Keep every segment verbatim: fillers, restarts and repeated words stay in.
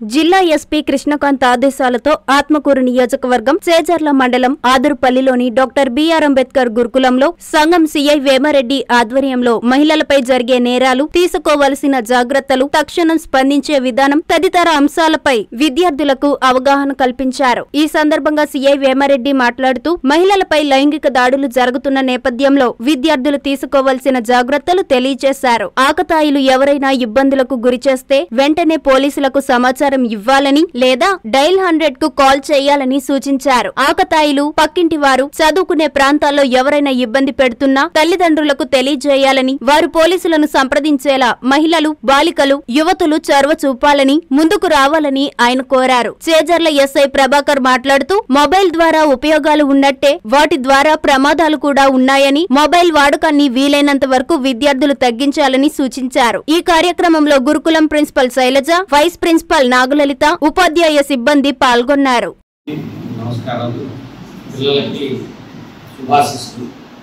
జిల్లా ఎస్పీ కృష్ణకాంత్ ఆదేశాలతో ఆత్మకూరు నియోజకవర్గం చేజర్ల మండలం ఆదురుపల్లిలోని డాక్టర్ బిఆర్ అంబేద్కర్ గురుకులంలో సంఘం సిఐ వేమారెడ్డి ఆధ్వర్యంలో మహిళలపై జరిగే నేరాలు, తీసుకోవలసిన జాగ్రత్తలు, తక్షణం స్పందించే విధానం తదితర అంశాలపై విద్యార్థులకు అవగాహన కల్పించారు. ఈ సందర్భంగా సిఐ వేమారెడ్డి మాట్లాడుతూ మహిళలపై లైంగిక దాడులు జరుగుతున్న నేపథ్యంలో విద్యార్థులు తీసుకోవలసిన జాగ్రత్తలు తెలియజేశారు. ఆకతాయిలు ఎవరైనా ఇబ్బందులకు గురిచేస్తే వెంటనే పోలీసులకు సమాచారం ఇవ్వాలని లేదా డైల్ హండ్రెడ్ కు కాల్ చేయాలని సూచించారు. ఆకతాయిలు, పక్కింటి వారు, చదువుకునే ప్రాంతాల్లో ఎవరైనా ఇబ్బంది పెడుతున్నా తల్లిదండ్రులకు తెలియజేయాలని, వారు పోలీసులను సంప్రదించేలా మహిళలు, బాలికలు, యువతులు చొరవ చూపాలని, ముందుకు రావాలని ఆయన కోరారు. చేజర్ల ఎస్ఐ ప్రభాకర్ మాట్లాడుతూ మొబైల్ ద్వారా ఉపయోగాలు ఉన్నట్టే వాటి ద్వారా ప్రమాదాలు కూడా ఉన్నాయని, మొబైల్ వాడకాన్ని వీలైనంత వరకు విద్యార్థులు తగ్గించాలని సూచించారు. ఈ కార్యక్రమంలో గురుకులం principal Shailaja, vice principal Nagulalitha, ఉపాధ్యాయ సిబ్బంది పాల్గొన్నారు. నమస్కారాలు. పిల్లలకి శుభాశిస్తూ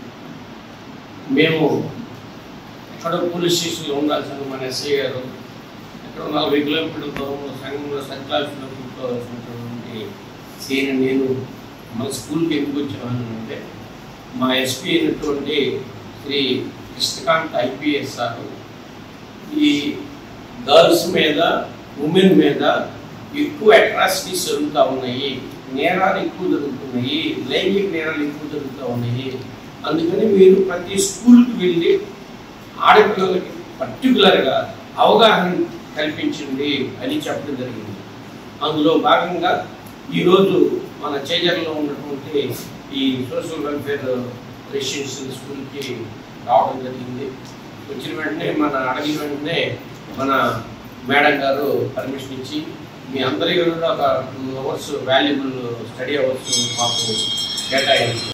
మేము ఎక్కడ పోలీస్ స్టేషన్లో ఉండాల్సిన మన ఎస్ఐ గారు ఎక్కడ నలభై కిలోమీటర్ల దూరంలో సంఘంలో సర్కాల్సిన కూర్చోవలసినటువంటి సీని నేను మన స్కూల్కి ఎందుకు వచ్చామని అంటే మా ఎస్పీ అయినటువంటి శ్రీ కృష్ణకాంత్ ఐపీఎస్ సార్ ఈ గర్ల్స్ మీద, ఉమెన్ మీద ఎక్కువ అట్రాసిటీస్ జరుగుతూ ఉన్నాయి, నేరాలు ఎక్కువ జరుగుతున్నాయి, లైంగిక నేరాలు ఎక్కువ జరుగుతూ ఉన్నాయి. అందుకని మీరు ప్రతి స్కూల్కి వెళ్ళి ఆడపిల్లలకి పర్టికులర్గా అవగాహన కల్పించండి అని చెప్పడం జరిగింది. అందులో భాగంగా ఈరోజు మన చేజర్లో ఉన్నటువంటి ఈ సోషల్ వెల్ఫేర్ రెసిడెన్షియల్ స్కూల్కి రావడం జరిగింది. వచ్చిన వెంటనే మన అడిగిన వెంటనే మన మేడం గారు పర్మిషన్ ఇచ్చి మీ అందరికీ కూడా ఒక two hours valuable study hours మాకు కేటాయించారు.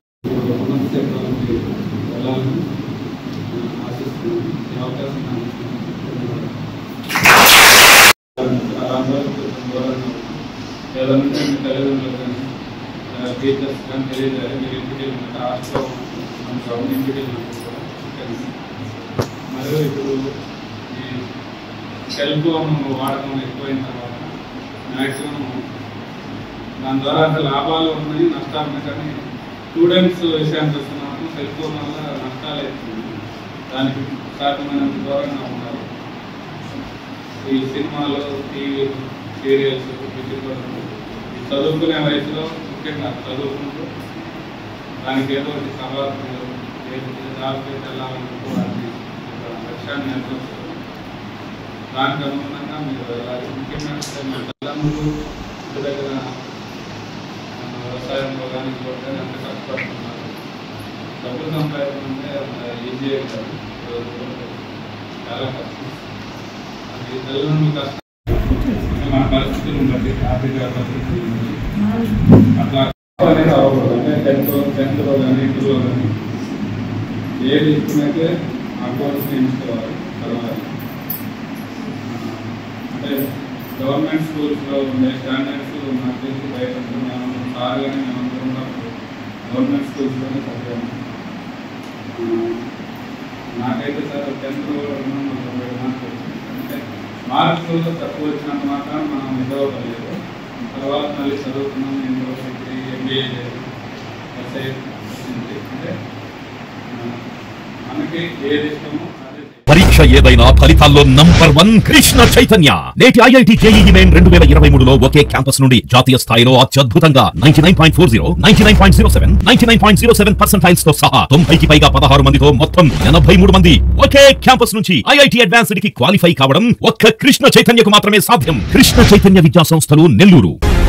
టీచర్స్ కానీ తెలియజేయాలి. మీరు ఇంటికి హాస్టల్లో ఇంటికి మరియు ఇప్పుడు ఈ సెల్ ఫోన్ వాడకం ఎక్కువైన తర్వాత మ్యాక్సిమం దాని ద్వారా అంటే లాభాలు ఉన్నాయి, నష్టాలు ఉన్నాయి. కానీ స్టూడెంట్స్ విషయానికి వస్తున్నాము, సెల్ ఫోన్ వల్ల నష్టాలు అవుతుంది. దానికి సాధ్యమైనంత దూరంగా ఉన్నారు. ఈ సినిమాలు, టీవీ సీరియల్స్ చదువుకునే వయసులో ముఖ్యంగా చదువుకుంటూ దానికి ఏదో ఒకటి సవాలు జాబ్కి వెళ్ళాలనుకోవడానికి లక్ష్యాన్ని నేర్చుకుంటారు. దానికి అనుగుణంగా మీరు వెళ్ళాలి. ముఖ్యంగా తల్లిదండ్రులు ఇంటి దగ్గర వ్యవసాయంలో కానీ ఇంకోటి కానీ అంత కష్టపడుతున్నారు. డబ్బులు సంపాదించుకుంటే ఈజీ అవుతుంది, చాలా కష్టం. అది తల్లిదండ్రులు కష్టం మన పరిస్థితులను బట్టి, ఆర్థిక పరిస్థితి అట్లా అనేది అవ్వకూడదు. అంటే టెన్త్ టెన్త్లో కానీ ఇంటర్లో కానీ ఏది ఇస్తున్నైతే ఆ కోర్సుని ఎంచుకోవాలి. తర్వాత అంటే గవర్నమెంట్ స్కూల్స్లో ఉండే స్టాండర్డ్స్ నాకు తెలిసి బయట మేము సార్ కానీ మేమందరం ఉన్నప్పుడు గవర్నమెంట్ స్కూల్స్లోనే చదివాము. నాకైతే సార్ టెన్త్లో తొంభై మార్క్స్ వచ్చింది. అంటే మార్క్స్ తక్కువ వచ్చినంత మాత్రం మనం ఇదవలేదు. తర్వాత మళ్ళీ చదువుకున్నాం, యూనివర్సిటీ ఎంబీఏ చేసి ఎస్ఐ వచ్చింది. అంటే మనకి ఏది ఇష్టమో పరీక్ష ఏదైనా ఫలితాల్లో నంబర్ వన్ కృష్ణ చైతన్య. నేటి ఐఐటి జేఈఈ మెయిన్ రెండు వేల ఇరవై మూడులో ఒకే క్యాంపస్ నుండి జాతీయ స్థాయిలో అత్యద్భుతంగా ninety nine point four zero, ninety nine point zero seven, ninety nine point zero seven percentiles తో సహా తొంభైకి పైగా పదహారు మందితో మొత్తం ఎనభై మూడు మంది ఒకే క్యాంపస్ నుంచి ఐఐటి అడ్వాన్స్డ్ కి క్వాలిఫై కావడం ఒక్క కృష్ణ చైతన్యకు మాత్రమే సాధ్యం. కృష్ణ చైతన్య విద్యా సంస్థలు, నెల్లూరు.